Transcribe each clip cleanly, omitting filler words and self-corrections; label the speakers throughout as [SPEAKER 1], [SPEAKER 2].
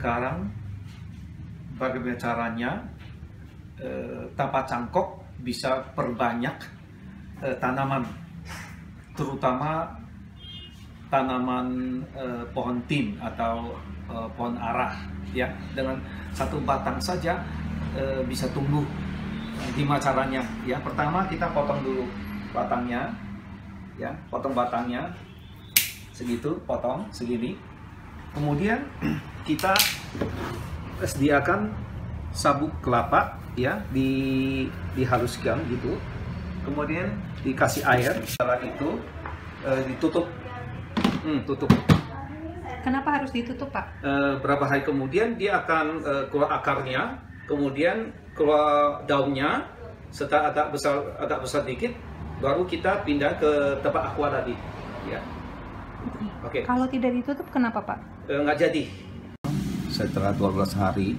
[SPEAKER 1] sekarang bagaimana caranya tanpa cangkok bisa perbanyak tanaman, terutama tanaman pohon tin atau pohon arah, ya. Dengan satu batang saja bisa tumbuh. Gimana caranya? Ya, pertama kita potong dulu batangnya, ya, potong batangnya segitu, potong segini. Kemudian kita sediakan sabuk kelapa, ya, dihaluskan gitu. Kemudian dikasih air. Setelah itu ditutup, tutup.
[SPEAKER 2] Kenapa harus ditutup, Pak?
[SPEAKER 1] Berapa hari kemudian dia akan keluar akarnya, kemudian keluar daunnya. Setelah agak besar dikit, baru kita pindah ke tempat aqua tadi, ya. Oke.
[SPEAKER 2] Kalau tidak ditutup kenapa, Pak?
[SPEAKER 1] Nggak jadi. Setelah 12 hari,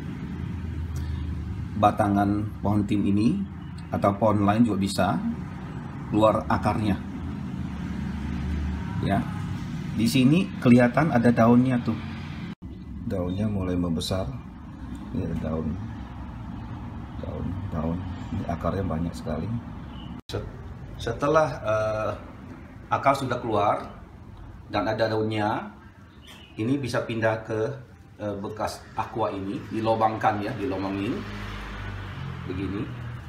[SPEAKER 1] batangan pohon tin ini atau pohon lain juga bisa keluar akarnya, ya. Di sini kelihatan ada daunnya tuh, daunnya mulai membesar. Ini ada daun, ini akarnya banyak sekali. Setelah akar sudah keluar dan ada daunnya, ini bisa pindah ke bekas aqua ini, dilobangkan, ya, dilobangin begini.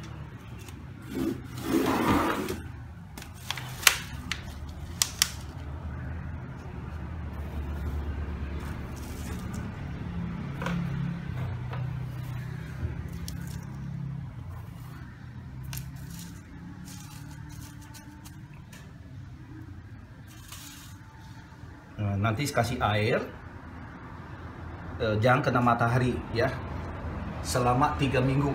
[SPEAKER 1] Nanti kasih air, jangan kena matahari, ya, selama 3 minggu.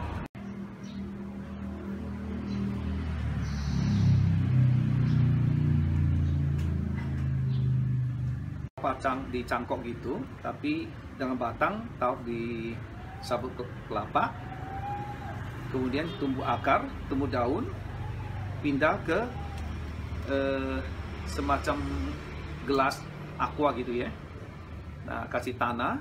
[SPEAKER 1] Dicangkok gitu, tapi dengan batang taruh di sabuk kelapa, kemudian tumbuh akar, tumbuh daun, pindah ke semacam gelas aqua gitu, ya. Nah, kasih tanah,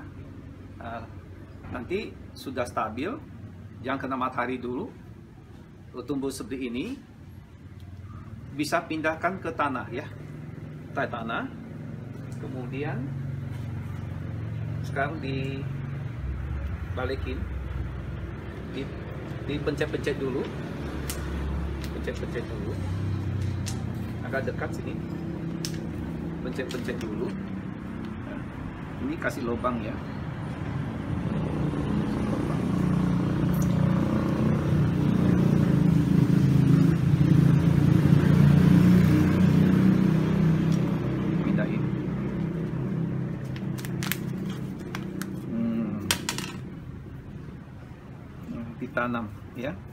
[SPEAKER 1] nanti sudah stabil, jangan kena matahari dulu, tumbuh seperti ini, bisa pindahkan ke tanah, ya, tanah. Kemudian sekarang dibalikin, dipencet-pencet dulu, pencet-pencet dulu, agak dekat sini. Pencet-pencet dulu. Ini kasih lubang, ya. Pindahin. Ditanam, ya.